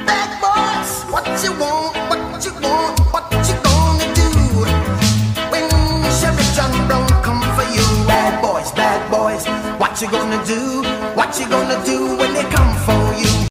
Bad boys, what you want, what you want, what you gonna do when Chevy John Brown come for you? Bad boys, what you gonna do? What you gonna do when they come